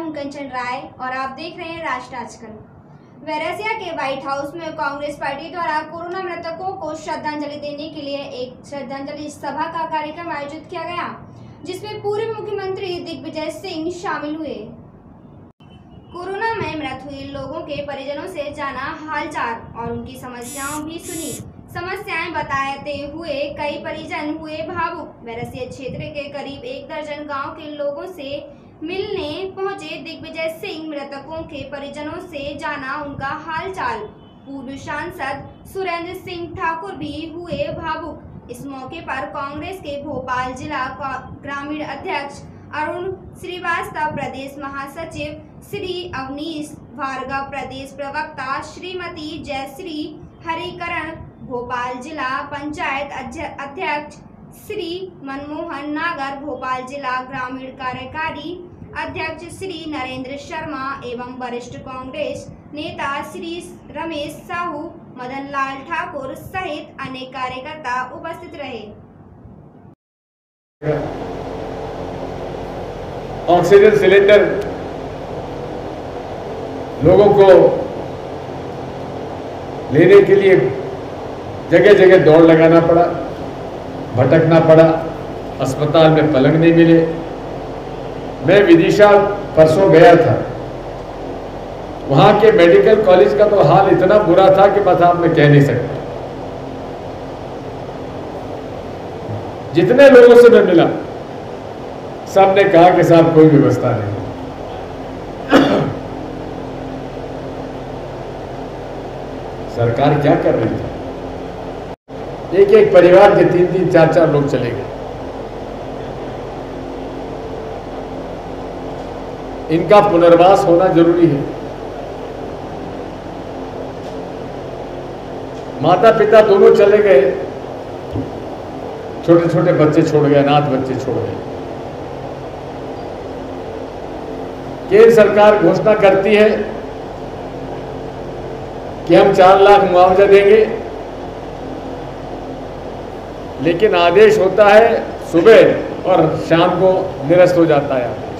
हूं कंचन राय और आप देख रहे हैं राष्ट्र आजकल। वेरसिया के व्हाइट हाउस में कांग्रेस पार्टी द्वारा कोरोना मृतकों को श्रद्धांजलि देने के लिए एक श्रद्धांजलि सभा का कार्यक्रम आयोजित किया गया, जिसमें पूर्व मुख्यमंत्री दिग्विजय सिंह शामिल हुए। कोरोना में मृत हुए लोगों के परिजनों से जाना हालचाल और उनकी समस्याओं भी सुनी। समस्याएं बताते हुए कई परिजन हुए भावुक। वेरसिया क्षेत्र के करीब 1 दर्जन गांव के लोगों से मिलने पहुंचे दिग्विजय सिंह। मृतकों के परिजनों से जाना उनका हालचाल। पूर्व सांसद सुरेंद्र सिंह ठाकुर भी हुए भावुक। इस मौके पर कांग्रेस के भोपाल जिला ग्रामीण अध्यक्ष अरुण श्रीवास्तव, प्रदेश महासचिव श्री अवनीश भार्गव, प्रदेश प्रवक्ता श्रीमती जयश्री हरिकरण, भोपाल जिला पंचायत अध्यक्ष श्री मनमोहन नागर, भोपाल जिला ग्रामीण कार्यकारी अध्यक्ष श्री नरेंद्र शर्मा एवं वरिष्ठ कांग्रेस नेता श्री रमेश साहू, मदन लाल ठाकुर सहित अनेक कार्यकर्ता उपस्थित रहे। ऑक्सीजन सिलेंडर लोगों को लेने के लिए जगह जगह दौड़ लगाना पड़ा, भटकना पड़ा, अस्पताल में पलंग नहीं मिले। मैं विदिशा परसों गया था, वहां के मेडिकल कॉलेज का तो हाल इतना बुरा था कि बस आप मैं कह नहीं सकता। जितने लोगों से मैं मिला सब ने कहा कि साहब कोई व्यवस्था नहीं। सरकार क्या कर रही थी? एक एक परिवार के 3-3, 4-4 लोग चले गए। इनका पुनर्वास होना जरूरी है। माता पिता दोनों चले गए, छोटे छोटे बच्चे छोड़ गए, अनाथ बच्चे छोड़ गए। केंद्र सरकार घोषणा करती है कि हम 4 लाख मुआवजा देंगे, लेकिन आदेश होता है सुबह और शाम को निरस्त हो जाता है आदेश।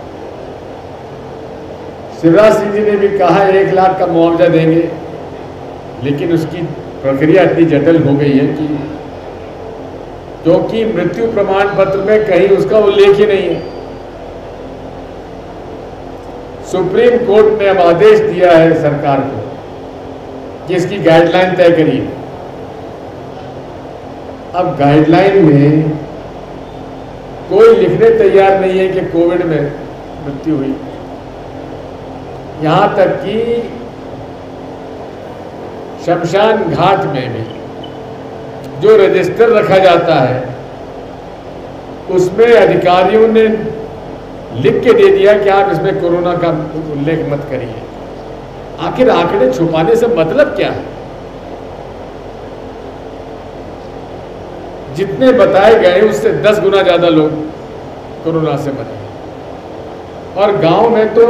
शिवराज सिंह जी ने भी कहा 1 लाख का मुआवजा देंगे, लेकिन उसकी प्रक्रिया इतनी जटिल हो गई है कि क्योंकि मृत्यु प्रमाण पत्र में कहीं उसका उल्लेख ही नहीं है। सुप्रीम कोर्ट ने अब आदेश दिया है सरकार को कि इसकी गाइडलाइन तय करिए। अब गाइडलाइन में कोई लिखने तैयार नहीं है कि कोविड में मृत्यु हुई। यहां तक कि शमशान घाट में भी जो रजिस्टर रखा जाता है उसमें अधिकारियों ने लिख के दे दिया कि आप इसमें कोरोना का उल्लेख मत करिए। आखिर आंकड़े छुपाने से मतलब क्या है? जितने बताए गए उससे 10 गुना ज्यादा लोग कोरोना से मरे। और गांव में तो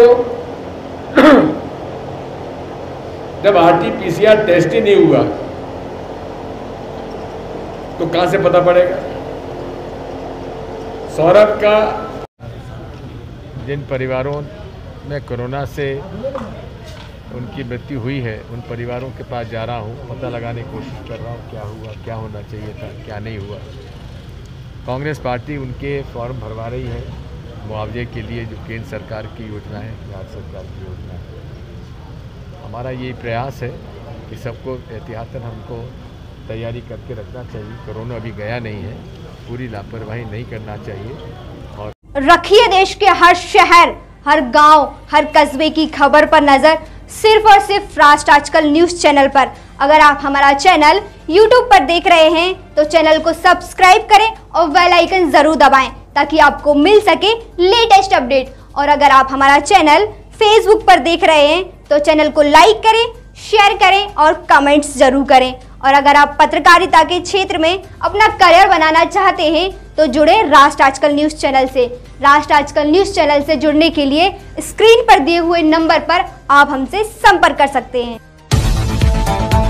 जब RT-PCR टेस्ट ही नहीं हुआ तो कहां से पता पड़ेगा? सौरभ का जिन परिवारों में कोरोना से उनकी मृत्यु हुई है, उन परिवारों के पास जा रहा हूँ, पता लगाने की कोशिश कर रहा हूँ क्या हुआ, क्या होना चाहिए था, क्या नहीं हुआ। कांग्रेस पार्टी उनके फॉर्म भरवा रही है मुआवजे के लिए, जो केंद्र सरकार की योजना है, बिहार सरकार की योजना है। हमारा ये प्रयास है कि सबको एहतियातन हमको तैयारी करके रखना चाहिए। कोरोना अभी गया नहीं है, पूरी लापरवाही नहीं करना चाहिए। और रखिए देश के हर शहर, हर गांव, हर कस्बे की खबर पर नजर, सिर्फ और सिर्फ राष्ट्र आजकल न्यूज चैनल पर। अगर आप हमारा चैनल YouTube पर देख रहे हैं तो चैनल को सब्सक्राइब करें और बेल आइकन जरूर दबाएं ताकि आपको मिल सके लेटेस्ट अपडेट। और अगर आप हमारा चैनल Facebook पर देख रहे हैं तो चैनल को लाइक करें, शेयर करें और कमेंट्स जरूर करें। और अगर आप पत्रकारिता के क्षेत्र में अपना करियर बनाना चाहते हैं तो जुड़े राष्ट्र आजकल न्यूज चैनल से। राष्ट्र आजकल न्यूज चैनल से जुड़ने के लिए स्क्रीन पर दिए हुए नंबर पर आप हमसे संपर्क कर सकते हैं।